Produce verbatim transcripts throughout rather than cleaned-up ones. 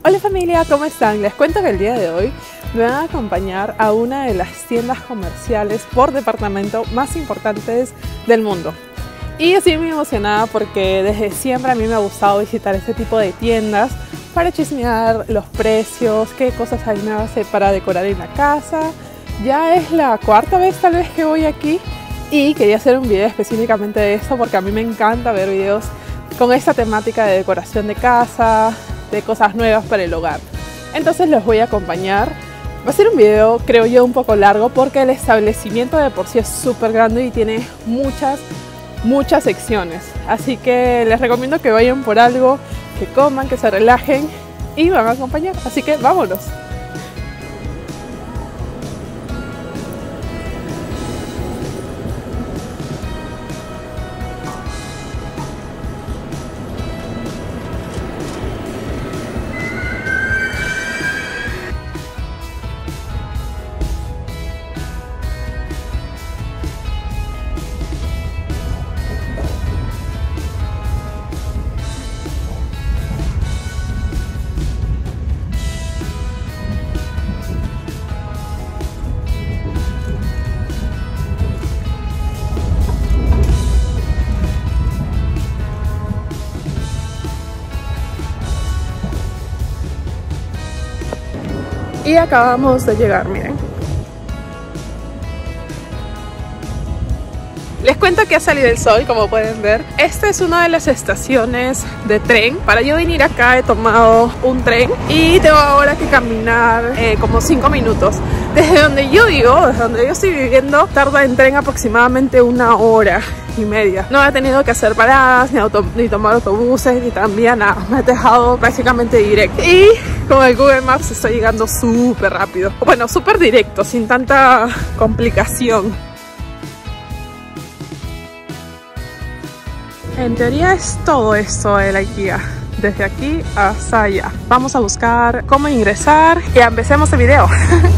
Hola familia, ¿cómo están? Les cuento que el día de hoy me van a acompañar a una de las tiendas comerciales por departamento más importantes del mundo. Y estoy muy emocionada porque desde siempre a mí me ha gustado visitar este tipo de tiendas para chismear los precios, qué cosas hay nuevas para decorar en la casa. Ya es la cuarta vez tal vez que voy aquí y quería hacer un video específicamente de esto porque a mí me encanta ver videos con esta temática de decoración de casa, de cosas nuevas para el hogar. Entonces los voy a acompañar. Va a ser un video, creo yo, un poco largo porque el establecimiento de por sí es súper grande y tiene muchas, muchas secciones. Así que les recomiendo que vayan por algo, que coman, que se relajen y me van a acompañar. Así que vámonos. Y acabamos de llegar, miren. Les cuento que ha salido el sol, como pueden ver. Esta es una de las estaciones de tren. Para yo venir acá he tomado un tren y tengo ahora que caminar eh, como cinco minutos. Desde donde yo vivo, desde donde yo estoy viviendo, tarda en tren aproximadamente una hora y media. No he tenido que hacer paradas, ni, auto, ni tomar autobuses, ni también nada. Me he dejado prácticamente directo. Y con el Google Maps estoy llegando súper rápido. Bueno, súper directo, sin tanta complicación. En teoría es todo esto de la IKEA, desde aquí hasta allá. Vamos a buscar cómo ingresar y empecemos el video.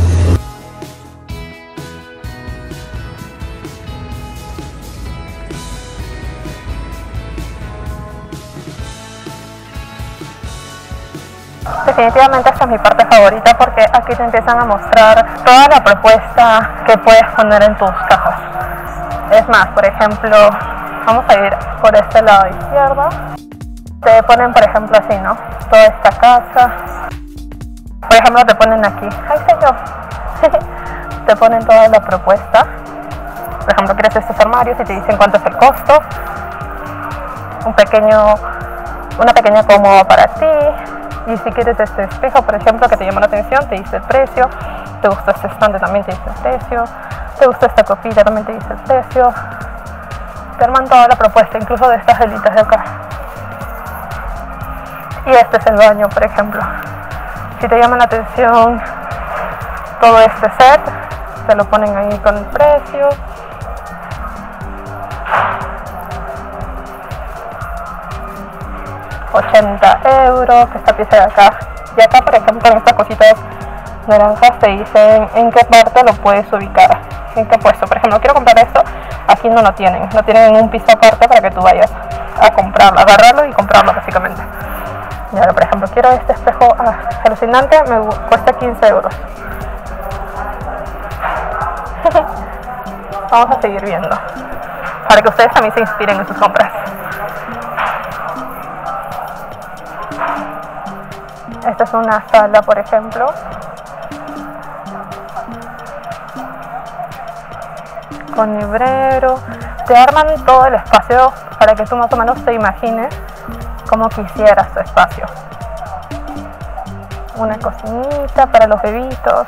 Definitivamente esta es mi parte favorita porque aquí te empiezan a mostrar toda la propuesta que puedes poner en tus cajas. Es más, por ejemplo, vamos a ir por este lado izquierdo. Te ponen, por ejemplo, así, ¿no? Toda esta casa. Por ejemplo, te ponen aquí. ¡Ay, señor! Te ponen toda la propuesta. Por ejemplo, quieres estos armarios y te dicen cuánto es el costo. Un pequeño, una pequeña cómoda para ti. Y si quieres este espejo, por ejemplo, que te llama la atención, te dice el precio. Te gusta este estante, también te dice el precio. Te gusta esta copita, también te dice el precio. Te arman toda la propuesta, incluso de estas velitas de acá. Y este es el baño, por ejemplo. Si te llama la atención todo este set, te lo ponen ahí con el precio. ochenta euros, esta pieza de acá. Y acá, por ejemplo, en estas cositas naranjas te dicen en qué parte lo puedes ubicar, en qué puesto. Por ejemplo, quiero comprar esto, aquí no lo tienen, no tienen un piso aparte para que tú vayas a comprarlo, agarrarlo y comprarlo básicamente. Y ahora, por ejemplo, quiero este espejo ah, alucinante, me cuesta quince euros. Vamos a seguir viendo, para que ustedes también se inspiren en sus compras. Esta es una sala, por ejemplo. Con librero. Te arman todo el espacio para que tú más o menos te imagines cómo quisieras tu espacio. Una cocinita para los bebitos.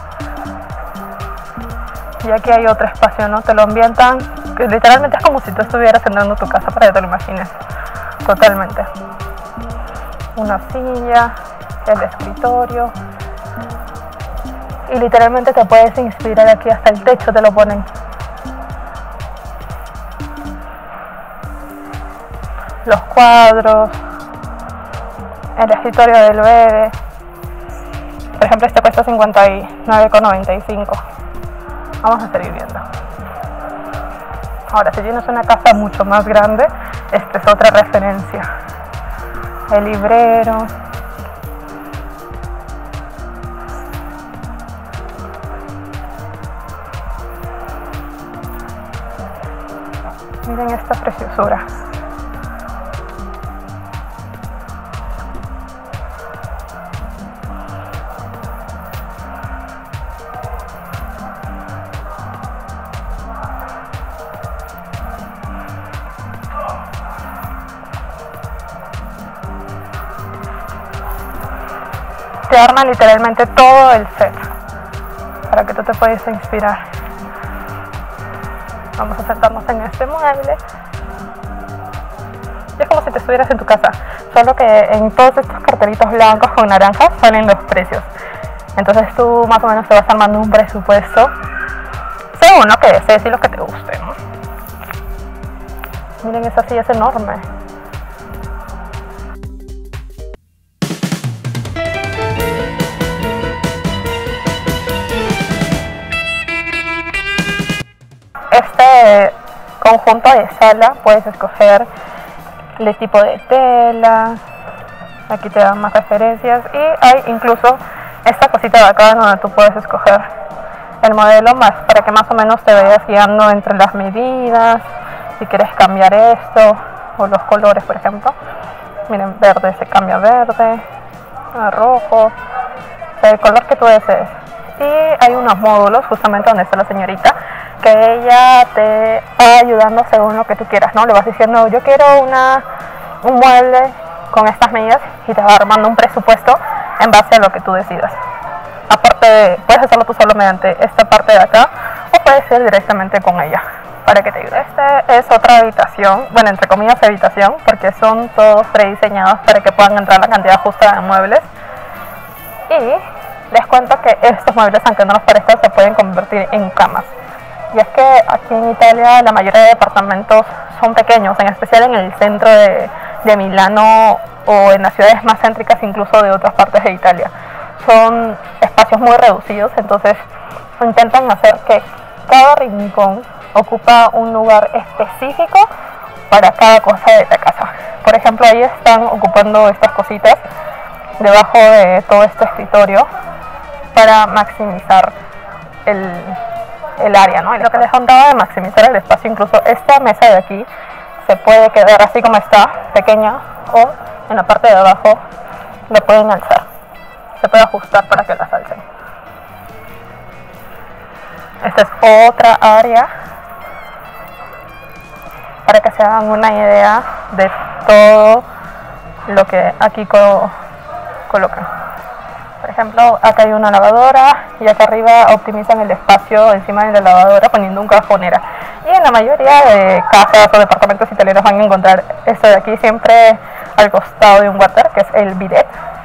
Y aquí hay otro espacio, ¿no? Te lo ambientan, que literalmente es como si tú estuvieras entrando a tu casa para que te lo imagines. Totalmente. Una silla, el escritorio. Y literalmente te puedes inspirar aquí, hasta el techo te lo ponen. Los cuadros, el escritorio del bebé. Por ejemplo, este cuesta cincuenta y nueve con noventa y cinco. Vamos a seguir viendo. Ahora, si tienes una casa mucho más grande, esta es otra referencia. El librero. Miren esta preciosura. Te arman literalmente todo el set para que tú te puedas inspirar. Vamos a sentarnos en este mueble. Y es como si te estuvieras en tu casa, solo que en todos estos cartelitos blancos con naranjas salen los precios. Entonces tú más o menos te vas armando un presupuesto según lo que desees y lo que te guste, ¿no? Miren, esa silla es enorme. Este conjunto de sala puedes escoger el tipo de tela, aquí te dan más referencias y hay incluso esta cosita de acá donde tú puedes escoger el modelo más para que más o menos te vayas guiando entre las medidas, si quieres cambiar esto o los colores, por ejemplo. Miren, verde se cambia a verde, a rojo, o sea, el color que tú desees. Y hay unos módulos justamente donde está la señorita, que ella te va ayudando según lo que tú quieras, ¿no? Le vas diciendo, yo quiero una, un mueble con estas medidas y te va armando un presupuesto en base a lo que tú decidas. Aparte, puedes hacerlo tú solo mediante esta parte de acá o puedes ir directamente con ella para que te ayude. Esta es otra habitación, bueno, entre comillas habitación, porque son todos prediseñados para que puedan entrar la cantidad justa de muebles. Y les cuento que estos muebles, aunque no nos parezca, se pueden convertir en camas. Y es que aquí en Italia la mayoría de departamentos son pequeños, en especial en el centro de, de Milano o en las ciudades más céntricas incluso de otras partes de Italia. Son espacios muy reducidos, entonces intentan hacer que cada rincón ocupa un lugar específico para cada cosa de la casa. Por ejemplo, ahí están ocupando estas cositas debajo de todo este escritorio para maximizar el... el área, ¿no? Y lo que les contaba de maximizar el espacio, incluso esta mesa de aquí se puede quedar así como está, pequeña, o en la parte de abajo la pueden alzar, se puede ajustar para que las alcen. Esta es otra área para que se hagan una idea de todo lo que aquí co colocan. Por ejemplo, acá hay una lavadora y acá arriba optimizan el espacio encima de la lavadora poniendo un cajonera. Y en la mayoría de casas o departamentos italianos van a encontrar esto de aquí siempre al costado de un water, que es el bidet.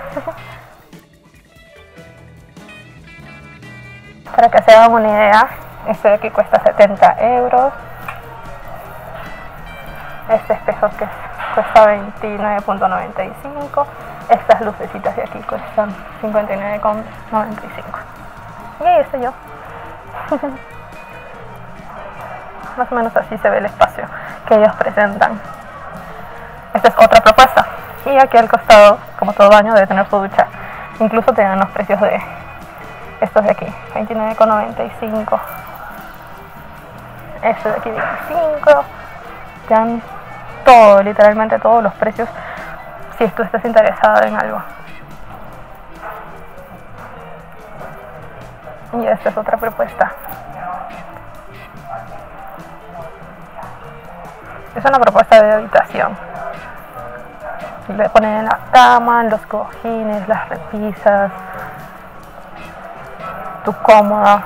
Para que se hagan una idea, este de aquí cuesta setenta euros. Este espejo que cuesta veintinueve con noventa y cinco. Estas lucecitas de aquí cuestan cincuenta y nueve con noventa y cinco. Y ahí estoy yo. Más o menos así se ve el espacio que ellos presentan. Esta es otra propuesta. Y aquí al costado, como todo baño, debe tener su ducha. Incluso te dan los precios de estos de aquí. veintinueve con noventa y cinco. Este de aquí veinticinco. Te dan todo, literalmente todos los precios, si tú estás interesado en algo. Y esta es otra propuesta. Es una propuesta de habitación. Le ponen en la cama, los cojines, las repisas, tu cómoda.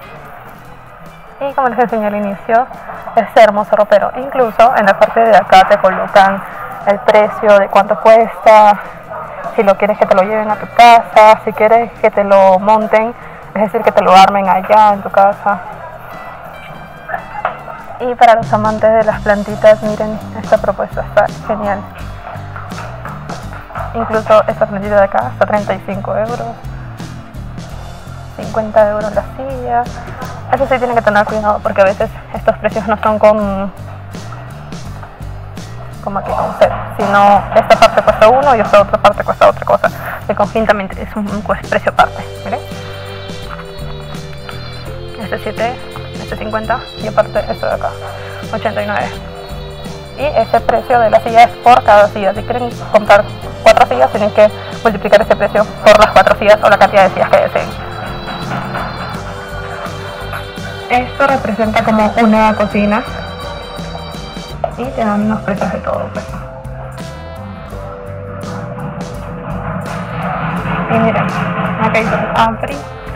Y como les enseñé al inicio, es hermoso ropero. Incluso en la parte de acá te colocan el precio de cuánto cuesta, si lo quieres que te lo lleven a tu casa, si quieres que te lo monten, es decir, que te lo armen allá en tu casa. Y para los amantes de las plantitas, miren, esta propuesta está genial. Incluso esta plantita de acá está treinta y cinco euros, cincuenta euros la silla. Eso sí tienen que tener cuidado porque a veces estos precios no son con como aquí con set, sino esta parte cuesta uno y esta otra parte cuesta otra cosa. El cojín también es un, un precio aparte, miren. Este siete, este cincuenta y aparte esto de acá, ochenta y nueve. Y ese precio de la silla es por cada silla. Si quieren comprar cuatro sillas, tienen que multiplicar ese precio por las cuatro sillas o la cantidad de sillas que deseen. Esto representa como una cocina y te dan unos precios de todo, pues. Y miren, acá dice Apri.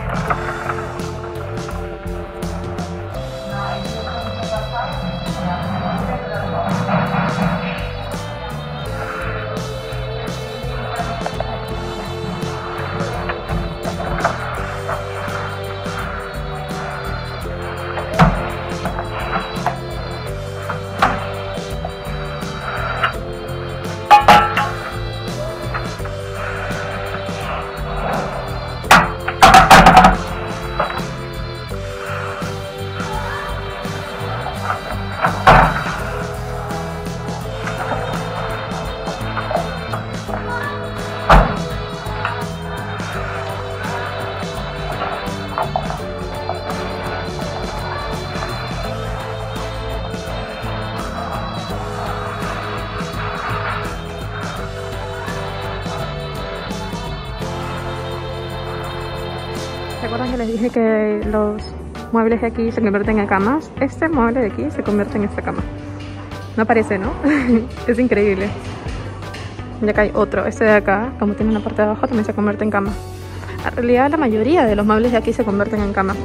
¿Recuerdan que les dije que los muebles de aquí se convierten en camas? Este mueble de aquí se convierte en esta cama. No parece, ¿no? Es increíble. Y acá hay otro. Este de acá, como tiene una parte de abajo, también se convierte en cama. En realidad la mayoría de los muebles de aquí se convierten en cama.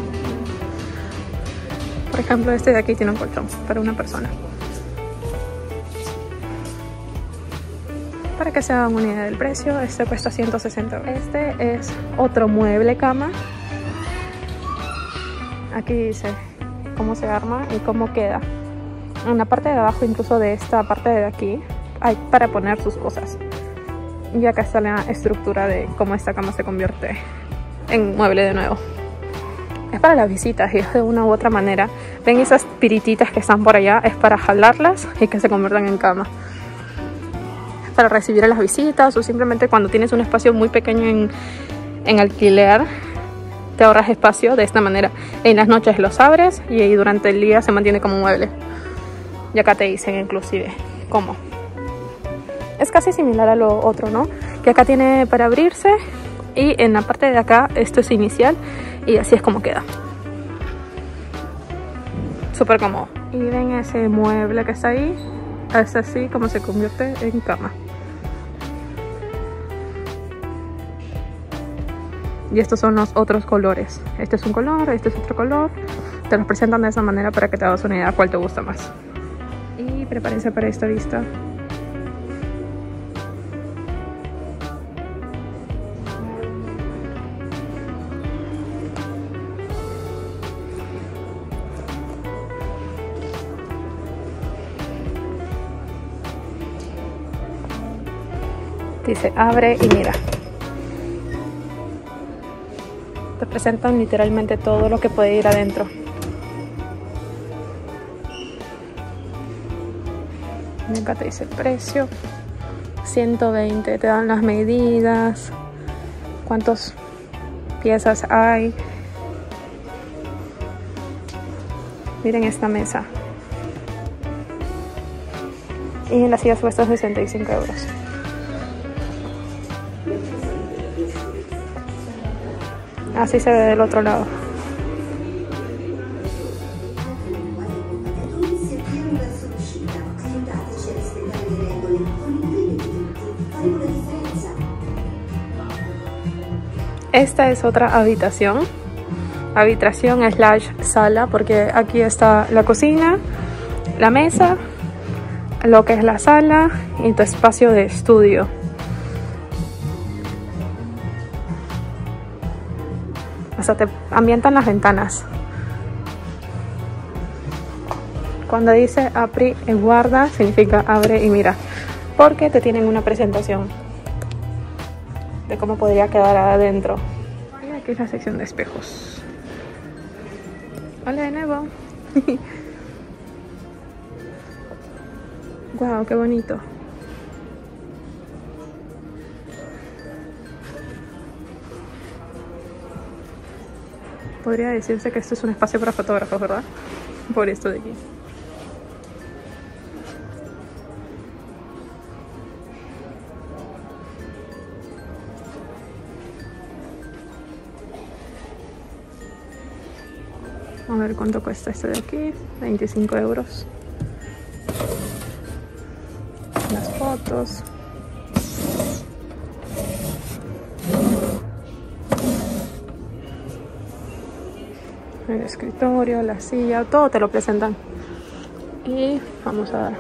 Por ejemplo, este de aquí tiene un colchón para una persona. Para que se hagan una idea del precio, este cuesta ciento sesenta euros. Este es otro mueble cama. Aquí dice cómo se arma y cómo queda. En la parte de abajo, incluso de esta parte de aquí, hay para poner sus cosas. Y acá está la estructura de cómo esta cama se convierte en mueble de nuevo. Es para las visitas y es de una u otra manera. Ven esas pirititas que están por allá, es para jalarlas y que se conviertan en cama. Es para recibir a las visitas o simplemente cuando tienes un espacio muy pequeño en, en alquiler, te ahorras espacio de esta manera. En las noches los abres y durante el día se mantiene como mueble. Y acá te dicen inclusive cómo. Es casi similar a lo otro, ¿no? Que acá tiene para abrirse y en la parte de acá esto es inicial y así es como queda. Súper cómodo. Y ven ese mueble que está ahí. Es así como se convierte en cama. Y estos son los otros colores. Este es un color, este es otro color. Te los presentan de esa manera para que te hagas una idea cuál te gusta más. Y prepárense para esta vista. Dice abre y mira. Te presentan literalmente todo lo que puede ir adentro. Y acá te dice el precio. ciento veinte. Te dan las medidas. Cuántas piezas hay. Miren esta mesa. Y en las sillas cuesta sesenta y cinco euros. Así se ve del otro lado. Esta es otra habitación. Habitación slash sala, porque aquí está la cocina, la mesa, lo que es la sala y tu espacio de estudio. O sea, te ambientan las ventanas. Cuando dice apri e guarda, significa abre y mira. Porque te tienen una presentación de cómo podría quedar adentro. Y aquí es la sección de espejos. Hola de nuevo. Wow, qué bonito. Podría decirse que esto es un espacio para fotógrafos, ¿verdad? Por esto de aquí. A ver cuánto cuesta este de aquí. veinticinco euros. Las fotos. El escritorio, la silla, todo te lo presentan. Y vamos a ver.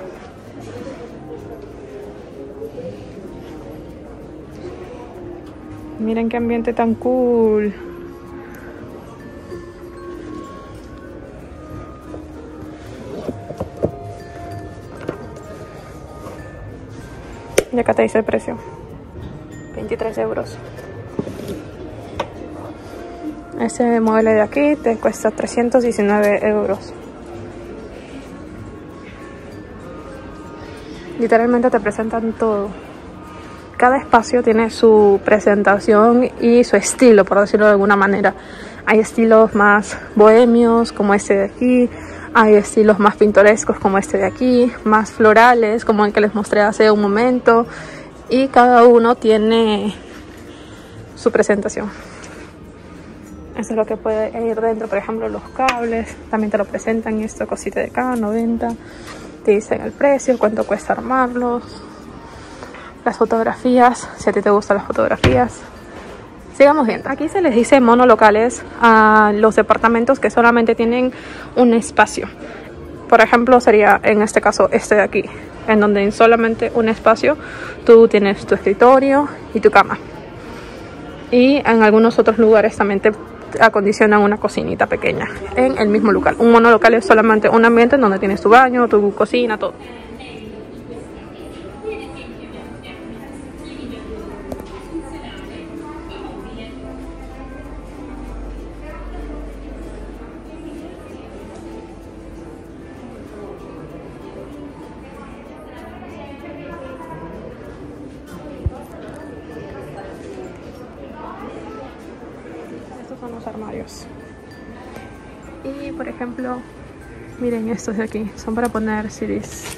Miren qué ambiente tan cool. Y acá te dice el precio. veintitrés euros. Ese mueble de aquí te cuesta trescientos diecinueve euros. Literalmente te presentan todo. Cada espacio tiene su presentación y su estilo, por decirlo de alguna manera. Hay estilos más bohemios, como este de aquí. Hay estilos más pintorescos, como este de aquí. Más florales, como el que les mostré hace un momento. Y cada uno tiene su presentación. Eso es lo que puede ir dentro. Por ejemplo, los cables. También te lo presentan. Esta cosita de acá, noventa. Te dicen el precio, cuánto cuesta armarlos. Las fotografías, si a ti te gustan las fotografías. Sigamos viendo. Aquí se les dice monolocales a los departamentos que solamente tienen un espacio. Por ejemplo, sería en este caso este de aquí, en donde en solamente un espacio tú tienes tu escritorio y tu cama. Y en algunos otros lugares también te acondicionan una cocinita pequeña en el mismo local. Un monolocal es solamente un ambiente en donde tienes tu baño, tu cocina, todo. Son los armarios. Y por ejemplo, miren estos de aquí, son para poner C Ds.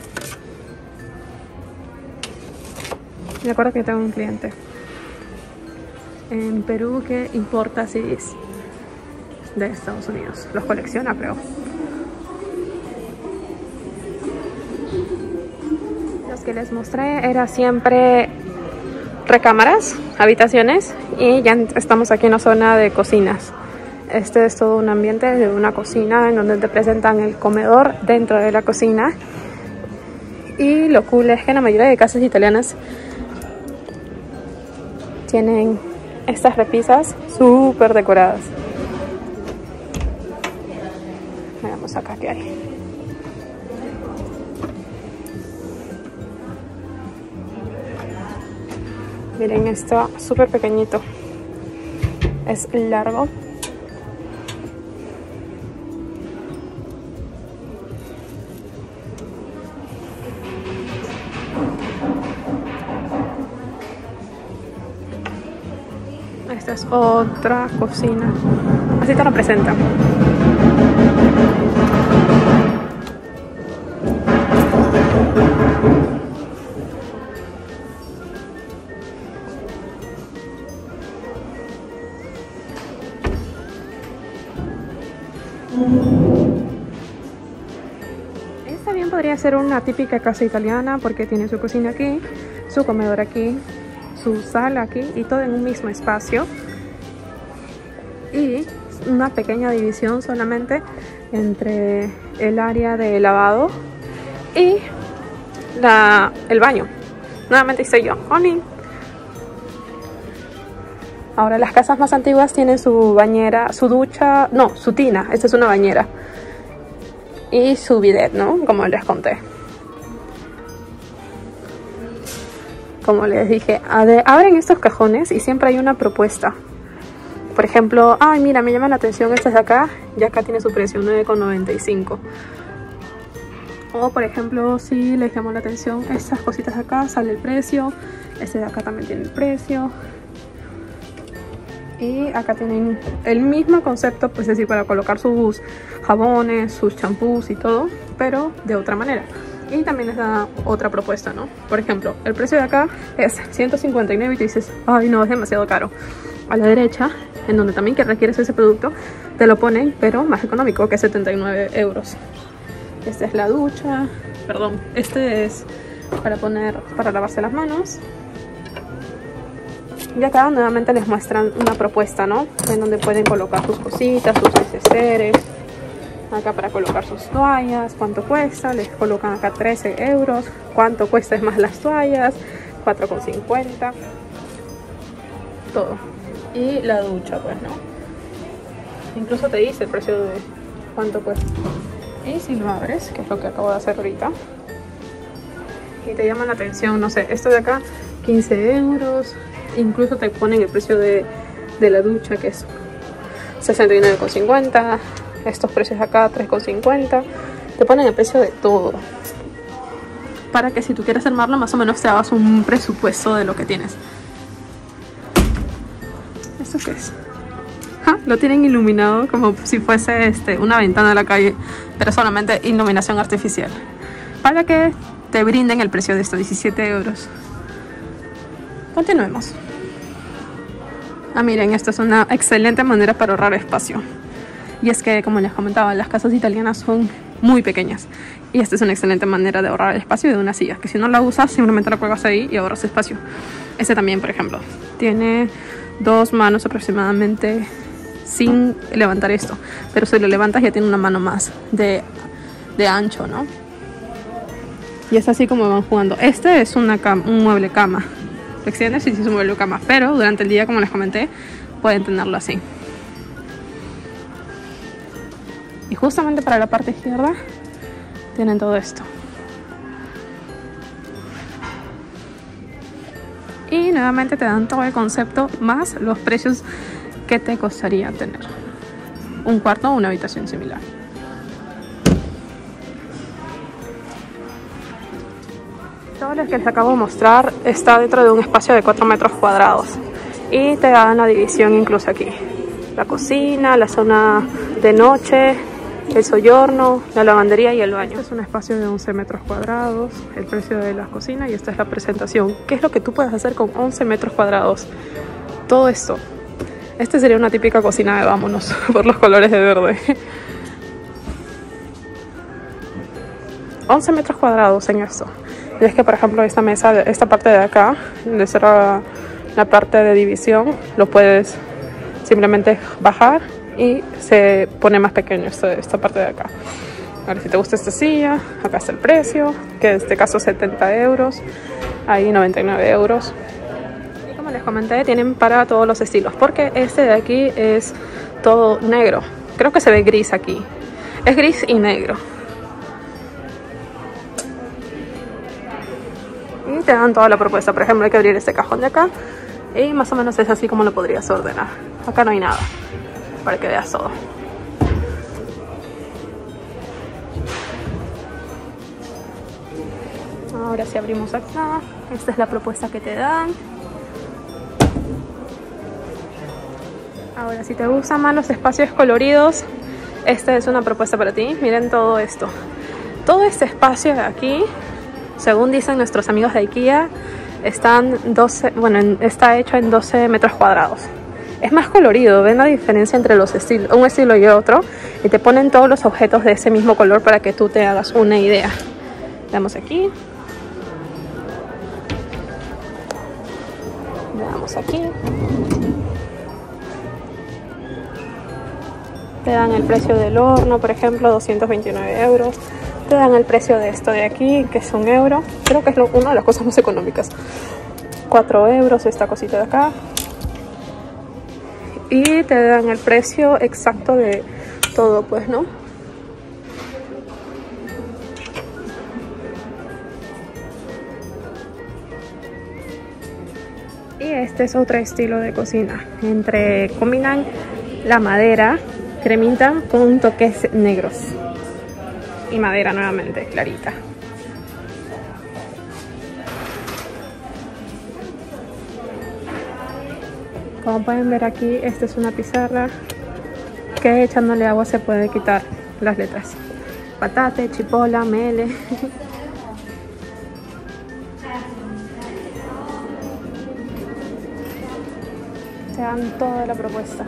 Me acuerdo que tengo un cliente en Perú que importa C Ds de Estados Unidos, los colecciona, creo. Los que les mostré era siempre recámaras, habitaciones, y ya estamos aquí en la zona de cocinas. Este es todo un ambiente de una cocina en donde te presentan el comedor dentro de la cocina. Y lo cool es que la mayoría de casas italianas tienen estas repisas súper decoradas. Veamos acá qué hay. Miren, está súper pequeñito. Es largo. Esta es otra cocina. Así te lo presentan. Esta bien podría ser una típica casa italiana porque tiene su cocina aquí, su comedor aquí, su sala aquí y todo en un mismo espacio. Y una pequeña división solamente entre el área de lavado y la, el baño. Nuevamente estoy yo, Honey. Ahora las casas más antiguas tienen su bañera, su ducha, no, su tina, esta es una bañera. Y su bidet, ¿no? Como les conté. Como les dije, abren estos cajones y siempre hay una propuesta. Por ejemplo, ay mira, me llama la atención estas de acá, y acá tiene su precio, nueve con noventa y cinco. O por ejemplo, si les llamó la atención estas cositas de acá, sale el precio. Este de acá también tiene el precio. Y acá tienen el mismo concepto, pues es decir, para colocar sus jabones, sus champús y todo, pero de otra manera. Y también les da otra propuesta, ¿no? Por ejemplo, el precio de acá es ciento cincuenta y nueve y te dices, ay no, es demasiado caro. A la derecha en donde también que requieres ese producto, te lo ponen, pero más económico, que setenta y nueve euros. Esta es la ducha, perdón, este es para poner, para lavarse las manos. Y acá nuevamente les muestran una propuesta, ¿no? En donde pueden colocar sus cositas, sus neceseres. Acá para colocar sus toallas, cuánto cuesta, les colocan acá trece euros. Cuánto cuesta es más las toallas, cuatro con cincuenta. Todo. Y la ducha, pues, ¿no? Incluso te dice el precio de cuánto cuesta. Y si lo abres, que es lo que acabo de hacer ahorita, y te llama la atención, no sé, esto de acá, quince euros. Incluso te ponen el precio de, de la ducha, que es sesenta y nueve con cincuenta. Estos precios acá, tres con cincuenta. Te ponen el precio de todo, para que si tú quieres armarlo, más o menos te hagas un presupuesto de lo que tienes. ¿Esto qué es? ¿Ja? Lo tienen iluminado como si fuese este, una ventana de la calle, pero solamente iluminación artificial, para que te brinden el precio de estos diecisiete euros. Continuemos. Ah, miren, esta es una excelente manera para ahorrar espacio. Y es que, como les comentaba, las casas italianas son muy pequeñas. Y esta es una excelente manera de ahorrar el espacio de una silla, que si no la usas, simplemente la cuelgas ahí y ahorras espacio. Este también, por ejemplo, tiene dos manos aproximadamente sin levantar esto. Pero si lo levantas ya tiene una mano más de, de ancho, ¿no? Y es así como van jugando. Este es una cama, un mueble cama. Lo extiendes y sí es un mueble cama, pero durante el día, como les comenté, pueden tenerlo así. Y justamente para la parte izquierda tienen todo esto. Y nuevamente te dan todo el concepto más los precios que te costaría tener un cuarto o una habitación similar. Todo lo que les acabo de mostrar está dentro de un espacio de cuatro metros cuadrados y te dan la división incluso aquí: la cocina, la zona de noche, el soggiorno, la lavandería y el baño. Este es un espacio de once metros cuadrados, el precio de la cocina, y esta es la presentación. ¿Qué es lo que tú puedes hacer con once metros cuadrados? Todo esto. Este sería una típica cocina de vámonos por los colores de verde. once metros cuadrados en esto. Y es que, por ejemplo, esta mesa, esta parte de acá, de ser la, la parte de división, lo puedes simplemente bajar y se pone más pequeño esta, esta parte de acá. Ahora, si te gusta esta silla, acá está el precio, que en este caso setenta euros, ahí noventa y nueve euros. Y como les comenté, tienen para todos los estilos, porque este de aquí es todo negro. Creo que se ve gris aquí. Es gris y negro. Y te dan toda la propuesta. Por ejemplo, hay que abrir este cajón de acá y más o menos es así como lo podrías ordenar. Acá no hay nada, para que veas todo. Ahora si abrimos acá, esta es la propuesta que te dan. Ahora, si te gustan más los espacios coloridos, esta es una propuesta para ti. Miren todo esto. Todo este espacio de aquí, según dicen nuestros amigos de IKEA, están doce, bueno, está hecho en doce metros cuadrados. Es más colorido, ven la diferencia entre los estilos, un estilo y otro, y te ponen todos los objetos de ese mismo color para que tú te hagas una idea. Veamos aquí. Veamos aquí. Te dan el precio del horno, por ejemplo, doscientos veintinueve euros. Te dan el precio de esto de aquí, que es un euro. Creo que es lo, una de las cosas más económicas. cuatro euros esta cosita de acá. Y te dan el precio exacto de todo, pues, ¿no? Y este es otro estilo de cocina. Entre combinan la madera cremita con toques negros. Y madera nuevamente, clarita. Como pueden ver aquí, esta es una pizarra que echándole agua se puede quitar las letras. Patate, chipola, mele. te dan toda la propuesta.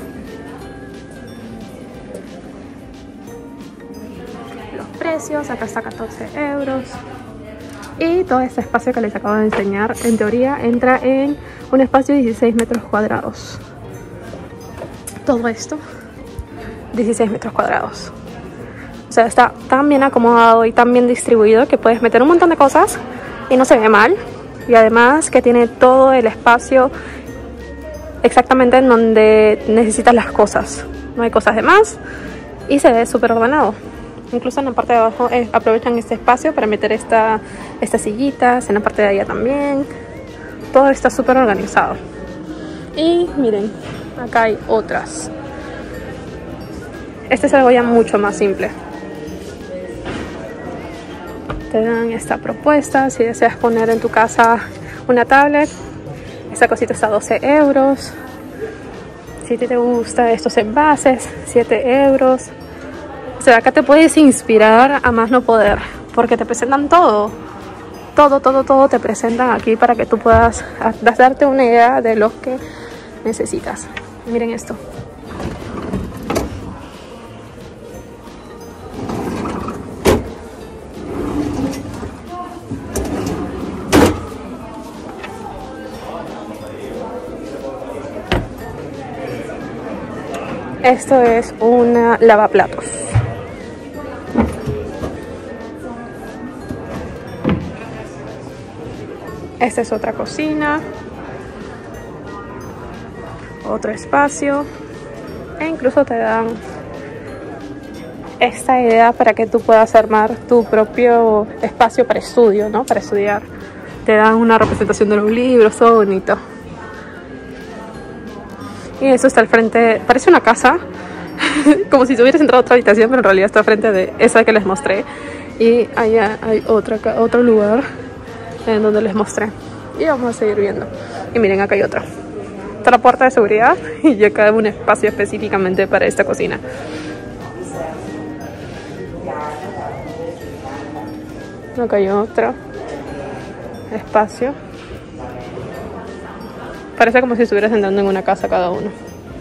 Los precios, acá está catorce euros. Y todo este espacio que les acabo de enseñar, en teoría, entra en un espacio de dieciséis metros cuadrados. Todo esto, dieciséis metros cuadrados. O sea, está tan bien acomodado y tan bien distribuido que puedes meter un montón de cosas y no se ve mal. Y además que tiene todo el espacio exactamente en donde necesitas las cosas. No hay cosas de más y se ve súper ordenado. Incluso en la parte de abajo eh, aprovechan este espacio para meter esta, estas sillitas, en la parte de allá también. Todo está súper organizado. Y miren, acá hay otras. Este es algo ya mucho más simple. Te dan esta propuesta, si deseas poner en tu casa una tablet, esta cosita está a doce euros. Si te gusta estos envases, siete euros. O sea, acá te puedes inspirar a más no poder, porque te presentan todo. Todo, todo, todo te presentan aquí para que tú puedas darte una idea de lo que necesitas. Miren esto. Esto es una lavaplatos. Esta es otra cocina. Otro espacio. E incluso te dan esta idea para que tú puedas armar tu propio espacio para estudio, ¿no? Para estudiar. Te dan una representación de los libros, todo bonito. Y eso está al frente, parece una casa, como si hubieras entrado a otra habitación, pero en realidad está al frente de esa que les mostré. Y allá hay otra, otro lugar en donde les mostré. Y vamos a seguir viendo. Y miren, acá hay otra. Está la puerta de seguridad y acá hay un espacio específicamente para esta cocina. Acá hay otro espacio. Parece como si estuvieras entrando en una casa cada uno.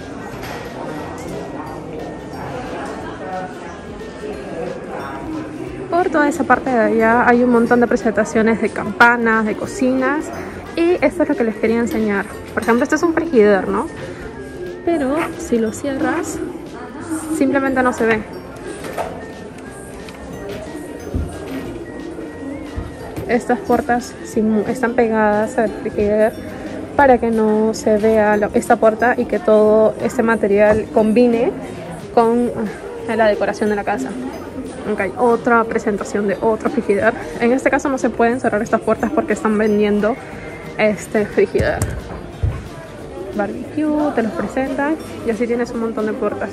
Por toda esa parte de allá hay un montón de presentaciones de campanas, de cocinas. Y esto es lo que les quería enseñar. Por ejemplo, este es un frigider, ¿no? Pero si lo cierras, simplemente no se ve. Estas puertas están pegadas al frigider para que no se vea esta puerta y que todo este material combine con la decoración de la casa. Okay, hay otra presentación de otro frigider. En este caso no se pueden cerrar estas puertas porque están vendiendo este frigider. Barbecue, te los presentan y así tienes un montón de puertas.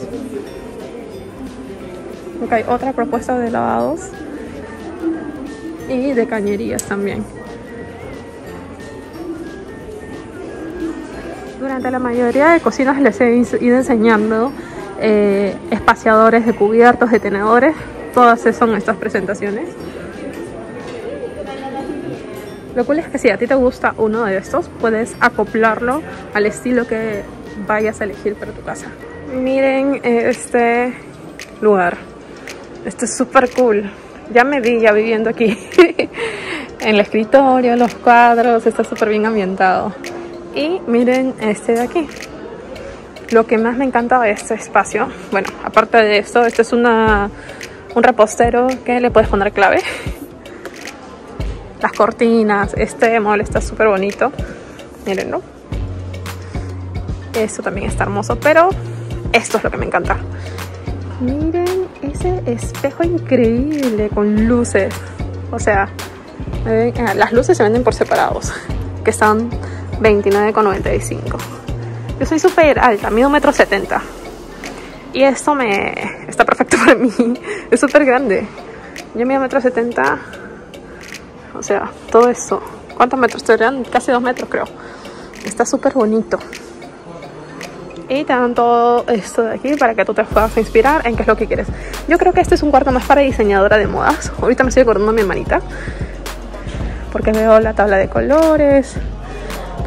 Okay, otra propuesta de lavados y de cañerías también. Durante la mayoría de cocinas les he ido enseñando eh, espaciadores de cubiertos, de tenedores. Todas son estas presentaciones. Lo cool es que si a ti te gusta uno de estos, puedes acoplarlo al estilo que vayas a elegir para tu casa. Miren este lugar. Esto es súper cool. Ya me vi ya viviendo aquí. En el escritorio, los cuadros, está súper bien ambientado. Y miren este de aquí. Lo que más me encanta de este espacio, bueno, aparte de esto, este es una, un repostero que le puedes poner clave. Las cortinas, este mueble está súper bonito. Mírenlo. Esto también está hermoso, pero esto es lo que me encanta. Miren ese espejo increíble con luces. O sea, eh, las luces se venden por separados, que están veintinueve con noventa y cinco. Yo soy súper alta, mido un metro setenta. Y esto me está perfecto para mí. Es súper grande. Yo mido un metro setenta. O sea, todo eso. ¿Cuántos metros? Serían casi dos metros, creo. Está súper bonito. Y te dan todo esto de aquí para que tú te puedas inspirar en qué es lo que quieres. Yo creo que este es un cuarto más para diseñadora de modas. Ahorita me estoy acordando a mi hermanita, porque veo la tabla de colores.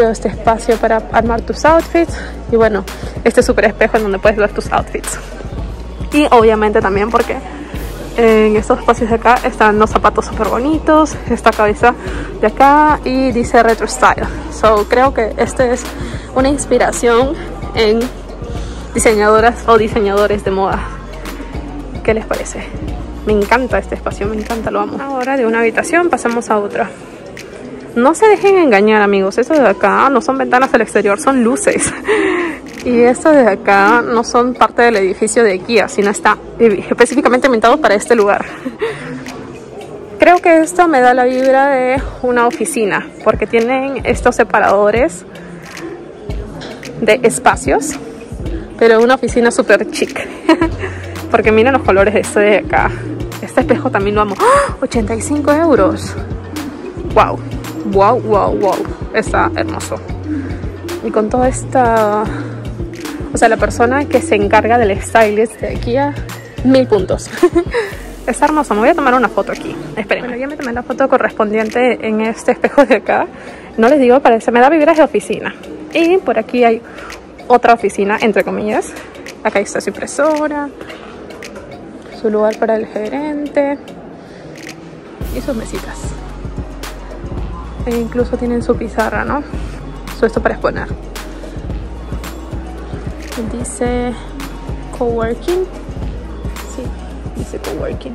propio este espacio para armar tus outfits. Y bueno, este super espejo en donde puedes ver tus outfits. Y obviamente también porque en estos espacios de acá están los zapatos súper bonitos, esta cabeza de acá y dice Retro Style. So creo que este es una inspiración en diseñadoras o diseñadores de moda. ¿Qué les parece? Me encanta este espacio, me encanta, lo amo. Ahora de una habitación pasamos a otra. No se dejen engañar, amigos, eso de acá no son ventanas al exterior, son luces. Y esto de acá no son parte del edificio de IKEA, sino está específicamente inventado para este lugar. Creo que esto me da la vibra de una oficina, porque tienen estos separadores de espacios, pero una oficina súper chic. Porque miren los colores de este de acá. Este espejo también lo amo. ¡Oh! ochenta y cinco euros. Wow, wow, wow, wow. Está hermoso. Y con toda esta... O sea, la persona que se encarga del stylist de IKEA, mil puntos. Está hermoso. Me voy a tomar una foto aquí. Esperen. Bueno, ya me tomé la foto correspondiente en este espejo de acá. No les digo, parece, me da vibras de oficina. Y por aquí hay otra oficina, entre comillas. Acá está su impresora, su lugar para el gerente y sus mesitas. E incluso tienen su pizarra, ¿no? Su esto para exponer. Dice coworking. Sí, dice coworking.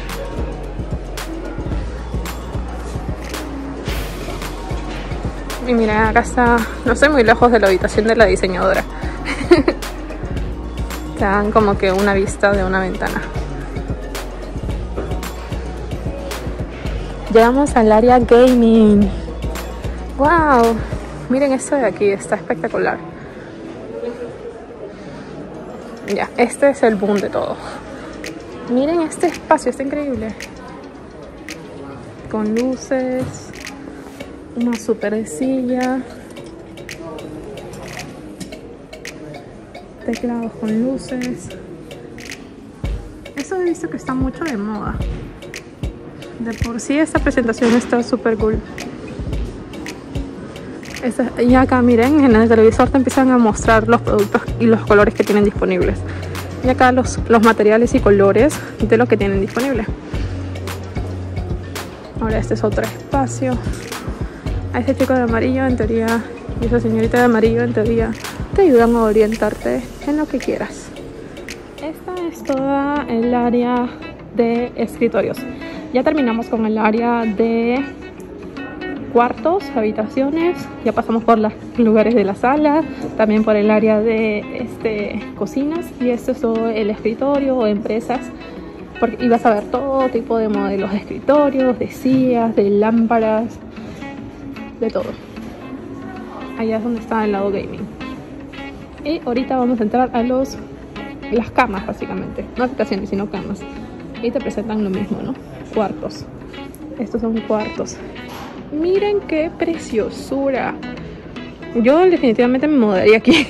Y miren, acá está, no estoy muy lejos de la habitación de la diseñadora. Te dan como que una vista de una ventana. Llegamos al área gaming. ¡Wow! Miren esto de aquí, está espectacular. Ya, este es el boom de todo. Miren este espacio, está increíble. Con luces, una super silla, teclados con luces. Eso he visto que está mucho de moda. De por sí esta presentación está súper cool. Esta, y acá miren, en el televisor te empiezan a mostrar los productos y los colores que tienen disponibles. Y acá los, los materiales y colores de lo que tienen disponible. Ahora este es otro espacio. A ese chico de amarillo en teoría y esa señorita de amarillo en teoría te ayudan a orientarte en lo que quieras. Esta es toda el área de escritorios. Ya terminamos con el área de cuartos, habitaciones. Ya pasamos por los lugares de la sala, también por el área de este, cocinas. Y esto es todo el escritorio o empresas. Porque ibas a ver todo tipo de modelos de escritorios, de sillas, de lámparas, de todo. Allá es donde está el lado gaming. Y ahorita vamos a entrar a los las camas, básicamente. No habitaciones, sino camas. Y te presentan lo mismo, ¿no? Cuartos. Estos son cuartos. Miren qué preciosura. Yo definitivamente me mudaría aquí.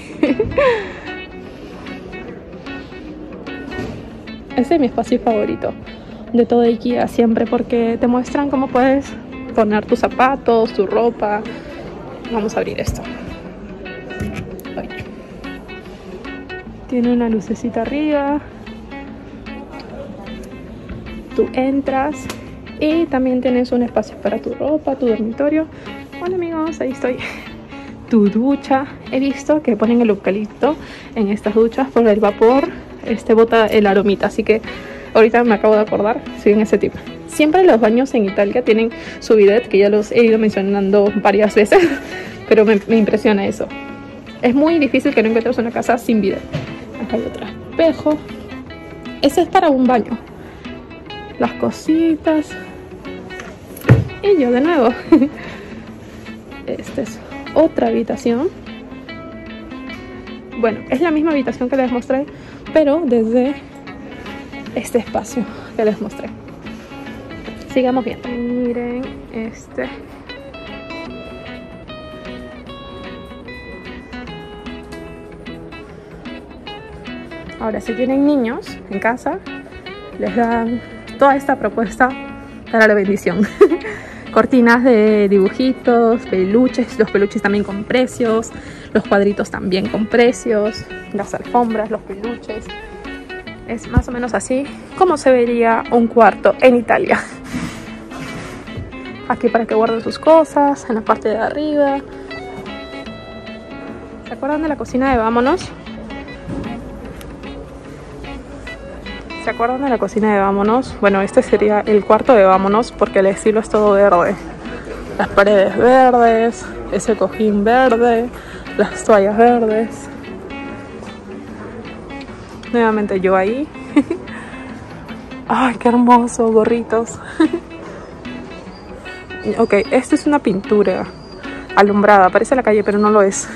Ese es mi espacio favorito de todo IKEA siempre, porque te muestran cómo puedes poner tus zapatos, tu ropa. Vamos a abrir esto. Ay. Tiene una lucecita arriba. Tú entras y también tienes un espacio para tu ropa, tu dormitorio. Hola amigos, ahí estoy. Tu ducha. He visto que ponen el eucalipto en estas duchas por el vapor. Este bota el aromita, así que ahorita me acabo de acordar, siguen ese tip. Siempre los baños en Italia tienen su bidet, que ya los he ido mencionando varias veces, pero me, me impresiona eso. Es muy difícil que no encuentres una casa sin bidet. Acá hay otro espejo. Ese es para un baño. Las cositas. Y yo de nuevo. Esta es otra habitación. Bueno, es la misma habitación que les mostré, pero desde este espacio que les mostré. Sigamos viendo. Miren este. Ahora, si tienen niños en casa, les dan toda esta propuesta para la bendición. cortinas de dibujitos, peluches, los peluches también con precios, los cuadritos también con precios, las alfombras, los peluches. Es más o menos así como se vería un cuarto en Italia. Aquí para que guarden sus cosas, en la parte de arriba. ¿Se acuerdan de la cocina de Vámonos? ¿Se acuerdan de la cocina de Vámonos? Bueno, este sería el cuarto de Vámonos porque el estilo es todo verde. Las paredes verdes, ese cojín verde, las toallas verdes. Nuevamente yo ahí. Ay, qué hermoso, gorritos. Ok, esto es una pintura alumbrada, parece la calle pero no lo es.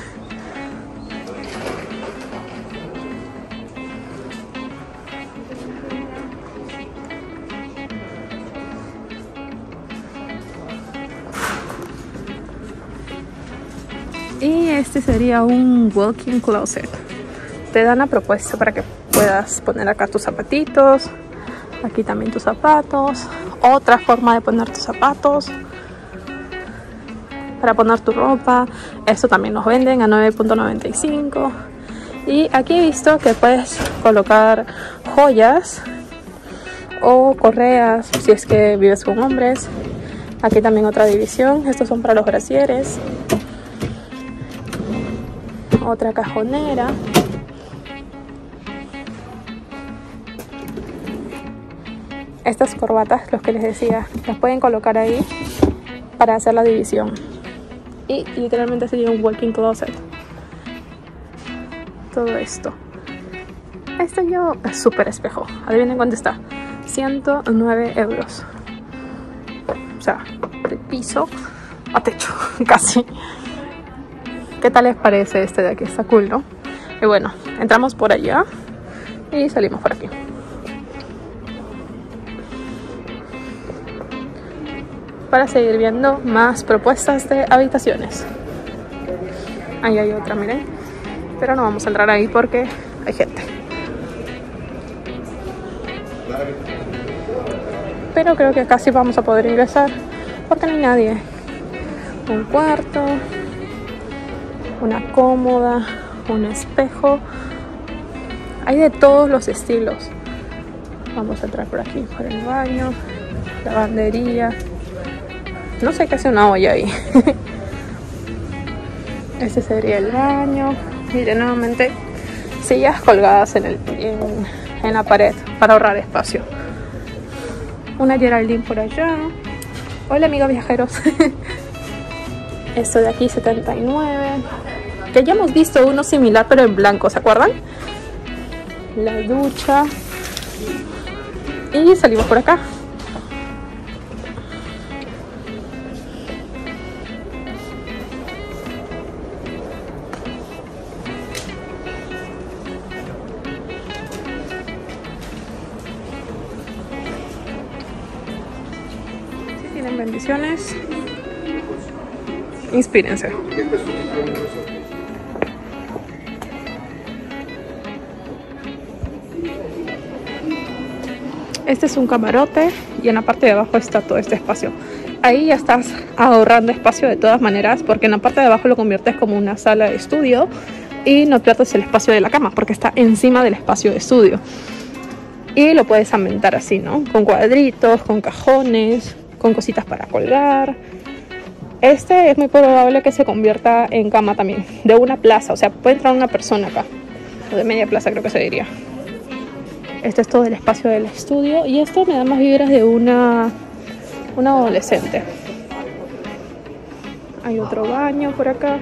Y este sería un walk-in closet. Te dan la propuesta para que puedas poner acá tus zapatitos, aquí también tus zapatos, otra forma de poner tus zapatos, para poner tu ropa. Esto también nos venden a nueve punto noventa y cinco. Y aquí he visto que puedes colocar joyas o correas si es que vives con hombres. Aquí también otra división, estos son para los brasieres. Otra cajonera. Estas corbatas, los que les decía, las pueden colocar ahí para hacer la división. Y literalmente sería un walk-in closet. Todo esto. Este yo es súper espejo. Adivinen cuánto está. ciento nueve euros. O sea, de piso a techo, casi. ¿Qué tal les parece este de aquí? Está cool, ¿no? Y bueno, entramos por allá y salimos por aquí. Para seguir viendo más propuestas de habitaciones. Ahí hay otra, miren. Pero no vamos a entrar ahí porque hay gente. Pero creo que acá sí vamos a poder ingresar porque no hay nadie. Un cuarto, una cómoda, un espejo. Hay de todos los estilos. Vamos a entrar por aquí, por el baño, lavandería. No sé qué hace una olla ahí. Este sería el baño. Miren, nuevamente sillas colgadas en, el, en, en la pared para ahorrar espacio. Una Geraldine por allá. Hola amigos viajeros. Esto de aquí setenta y nueve. Que ya hemos visto uno similar pero en blanco, ¿se acuerdan? La ducha. Y salimos por acá. Tienen bendiciones. Inspírense. Este es un camarote y en la parte de abajo está todo este espacio. Ahí ya estás ahorrando espacio de todas maneras porque en la parte de abajo lo conviertes como una sala de estudio y no pierdes el espacio de la cama porque está encima del espacio de estudio. Y lo puedes ambientar así, ¿no? Con cuadritos, con cajones, con cositas para colgar. Este es muy probable que se convierta en cama también, de una plaza, o sea, puede entrar una persona acá, o de media plaza creo que se diría. Este es todo el espacio del estudio y esto me da más vibras de una, una adolescente. Hay otro baño por acá.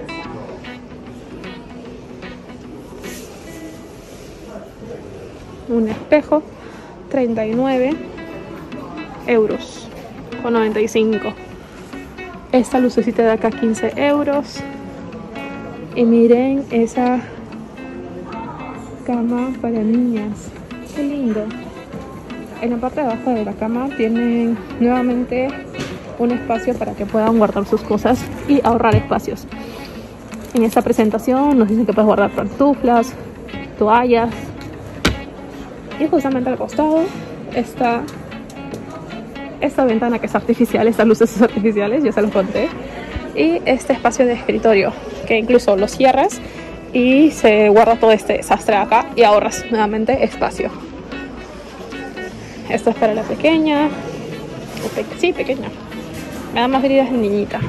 Un espejo, treinta y nueve euros con noventa y cinco. Esta lucecita de acá, quince euros. Y miren esa cama para niñas. Qué lindo. En la parte de abajo de la cama tienen nuevamente un espacio para que puedan guardar sus cosas y ahorrar espacios. En esta presentación nos dicen que puedes guardar pantuflas, toallas. Y justamente al costado está esta ventana que es artificial, estas luces artificiales, ya se los conté. Y este espacio de escritorio, que incluso lo cierras y se guarda todo este desastre acá y ahorras nuevamente espacio. Esto es para la pequeña. Pe sí, pequeña. Me da más heridas de niñita.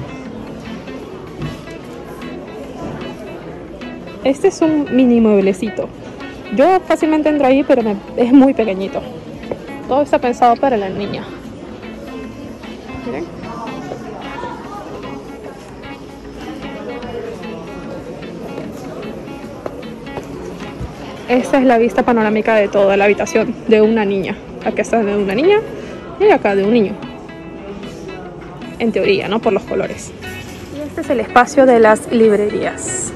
Este es un mini mueblecito. Yo fácilmente entro ahí, pero me, es muy pequeñito. Todo está pensado para la niña. Miren. Esta es la vista panorámica de toda la habitación de una niña. Acá está de una niña y acá de un niño. En teoría, ¿no? Por los colores. Y este es el espacio de las librerías.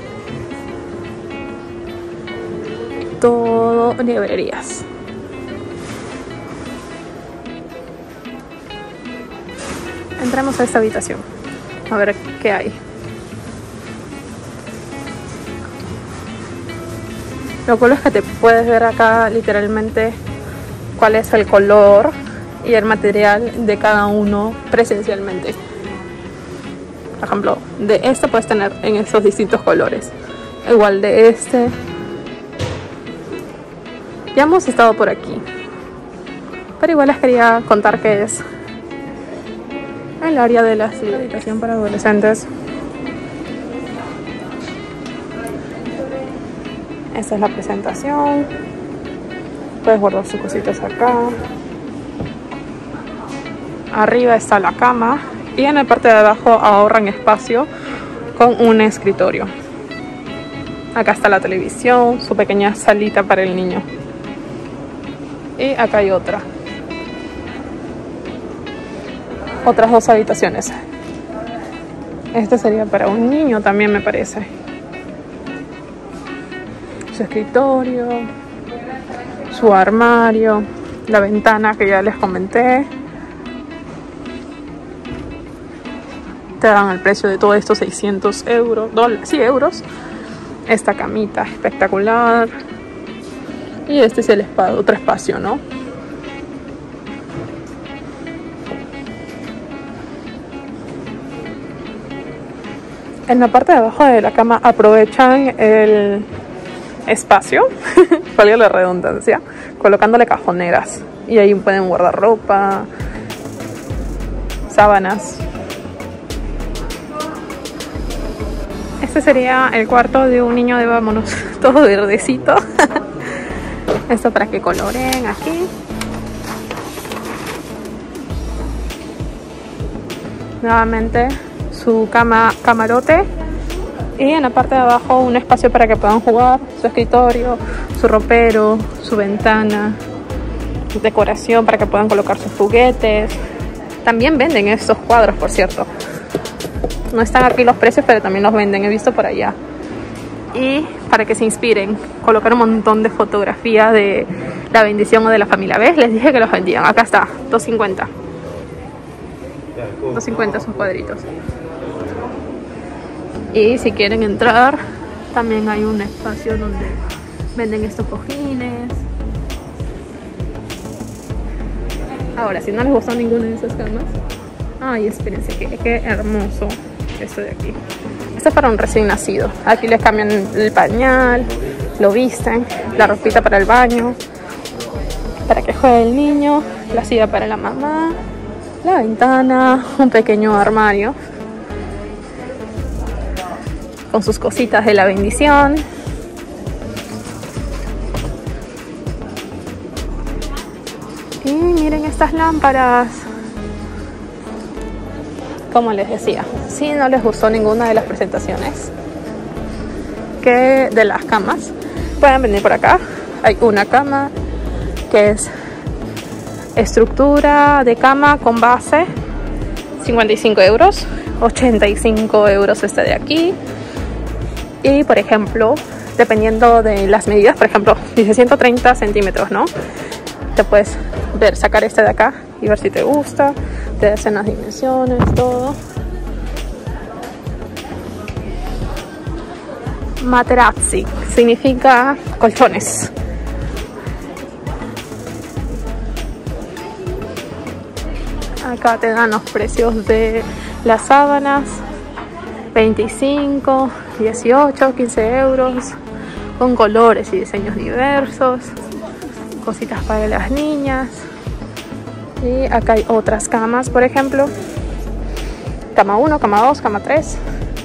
Todo librerías. Entramos a esta habitación. A ver qué hay. Lo cool es que te puedes ver acá literalmente cuál es el color y el material de cada uno presencialmente. Por ejemplo, de este puedes tener en esos distintos colores. Igual de este. Ya hemos estado por aquí, pero igual les quería contar que es el área de la habitación para adolescentes. Esta es la presentación. Puedes guardar sus cositas acá. Arriba está la cama y en la parte de abajo ahorran espacio con un escritorio. Acá está la televisión, su pequeña salita para el niño. Y acá hay otra. Otras dos habitaciones. Este sería para un niño también, me parece. Su escritorio, su armario, la ventana que ya les comenté. Te dan el precio de todo esto, seiscientos euros, dólares, sí, euros. Esta camita espectacular. Y este es el espacio, otro espacio, ¿no? En la parte de abajo de la cama aprovechan el espacio, valga la redundancia, colocándole cajoneras. Y ahí pueden guardar ropa, sábanas. Este sería el cuarto de un niño de vámonos, todo verdecito. Esto para que coloreen aquí. Nuevamente su cama, camarote. Y en la parte de abajo un espacio para que puedan jugar. Su escritorio, su ropero, su ventana. Decoración para que puedan colocar sus juguetes. También venden estos cuadros, por cierto. No están aquí los precios, pero también los venden. He visto por allá. Y para que se inspiren, colocar un montón de fotografías de la bendición o de la familia. ¿Ves? Les dije que los vendían. Acá está, dos cincuenta. dos cincuenta esos cuadritos. Y si quieren entrar, también hay un espacio donde venden estos cojines. Ahora, si no les gustó ninguna de esas camas, ay, espérense, qué, qué hermoso esto de aquí. Esto es para un recién nacido. Aquí les cambian el pañal, lo visten, la ropita para el baño, para que juegue el niño, la silla para la mamá, la ventana, un pequeño armario con sus cositas de la bendición. Y miren estas lámparas. Como les decía, si no les gustó ninguna de las presentaciones que de las camas, pueden venir por acá. Hay una cama que es estructura de cama con base, cincuenta y cinco euros, ochenta y cinco euros este de aquí. Y por ejemplo, dependiendo de las medidas, por ejemplo, dice ciento treinta centímetros, ¿no? Te puedes ver, sacar este de acá y ver si te gusta. Te hacen las dimensiones, todo. Materazzi significa colchones. Acá te dan los precios de las sábanas: veinticinco, dieciocho, quince euros, con colores y diseños diversos, cositas para las niñas. Y acá hay otras camas, por ejemplo, cama uno, cama dos, cama tres,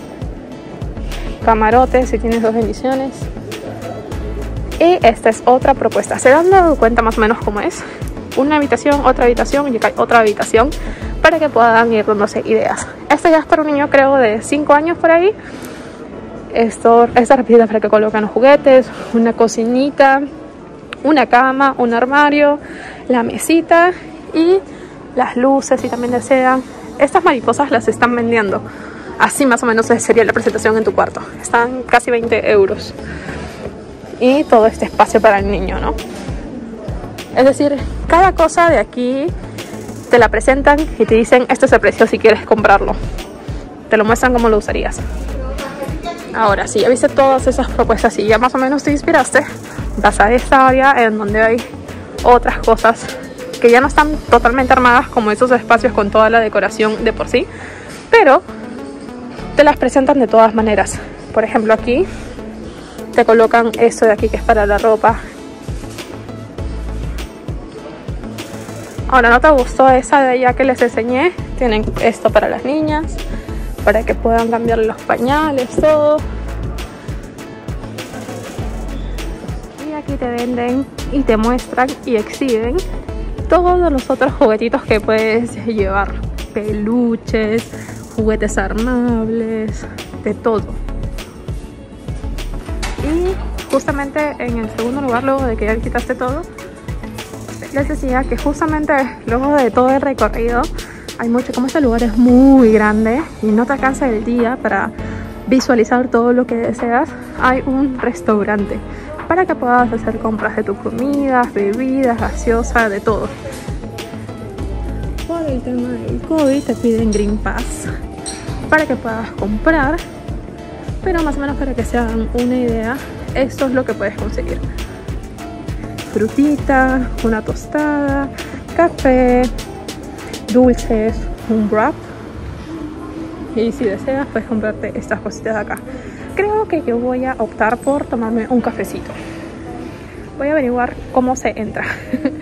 camarote si tienes dos bendiciones. Y esta es otra propuesta. ¿Se han dado cuenta más o menos cómo es? Una habitación, otra habitación y acá hay otra habitación, para que puedan ir dándose ideas. Esta ya es para un niño, creo, de cinco años por ahí. Esto, esta repetida para que colocan los juguetes, una cocinita, una cama, un armario, la mesita y las luces si también desean. Estas mariposas las están vendiendo. Así más o menos sería la presentación en tu cuarto. Están casi veinte euros. Y todo este espacio para el niño, ¿no? Es decir, cada cosa de aquí te la presentan y te dicen este es el precio si quieres comprarlo. Te lo muestran cómo lo usarías. Ahora, si ya viste todas esas propuestas y ya más o menos te inspiraste, vas a esta área en donde hay otras cosas que ya no están totalmente armadas como esos espacios con toda la decoración de por sí, pero te las presentan de todas maneras. Por ejemplo, aquí te colocan esto de aquí que es para la ropa. Ahora, ¿no te gustó esa de allá que les enseñé? Tienen esto para las niñas, para que puedan cambiarle los pañales, todo. Y aquí te venden y te muestran y exhiben todos los otros juguetitos que puedes llevar. Peluches, juguetes armables, de todo. Y justamente en el segundo lugar, luego de que ya visitaste todo, les decía que justamente luego de todo el recorrido hay mucho, como este lugar es muy grande y no te alcanza el día para visualizar todo lo que deseas, hay un restaurante para que puedas hacer compras de tus comidas, bebidas, gaseosas, de todo. Por el tema del COVID te piden Green Pass para que puedas comprar, pero más o menos para que se hagan una idea, esto es lo que puedes conseguir: frutita, una tostada, café, dulces, un wrap, y si deseas puedes comprarte estas cositas de acá. Creo que yo voy a optar por tomarme un cafecito. Voy a averiguar cómo se entra.